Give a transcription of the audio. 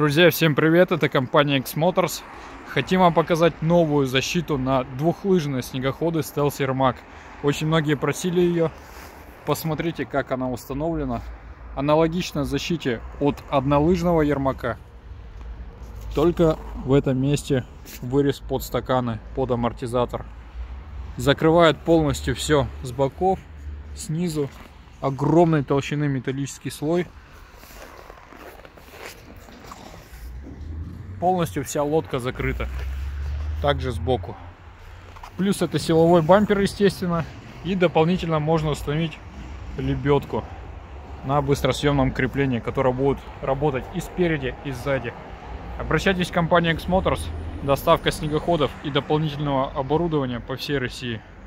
Друзья, всем привет! Это компания X-Motors. Хотим вам показать новую защиту на двухлыжные снегоходы Stealth Yermak. Очень многие просили ее. Посмотрите, как она установлена. Аналогично защите от однолыжного Ермака. Только в этом месте вырез под стаканы, под амортизатор. Закрывает полностью все с боков, снизу. Огромной толщины металлический слой. Полностью вся лодка закрыта. Также сбоку. Плюс это силовой бампер, естественно. И дополнительно можно установить лебедку на быстросъемном креплении, которая будет работать и спереди, и сзади. Обращайтесь в компанию X-Motors. Доставка снегоходов и дополнительного оборудования по всей России.